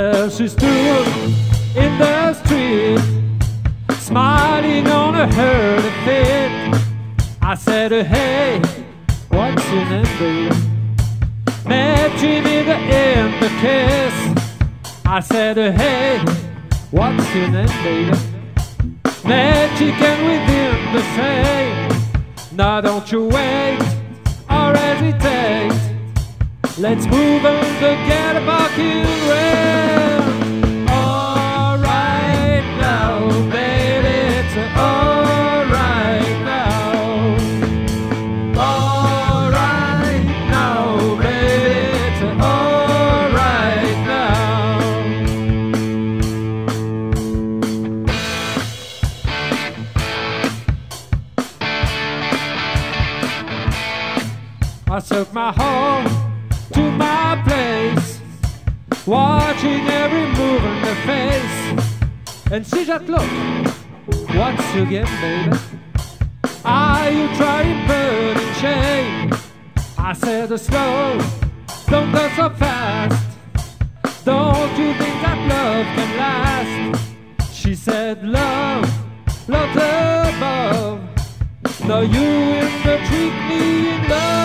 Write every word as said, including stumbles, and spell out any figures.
There she stood in the street, smiling on a hurdy fit. I said, hey, what's your name, baby? Met Jimmy the in the kiss. I said, hey, what's your name, baby? Met chicken within the same. Now don't you wait or hesitate. Let's move on to get a bucket rail. All right now, baby, it's all right now. All right now, baby, it's all right now. I took my home to my place, watching every move on her face. And she just look, what's your game, baby? Are you trying burning shame? I said, slow, don't go so fast. Don't you think that love can last? She said, love, love above. No, you in the treat me in love.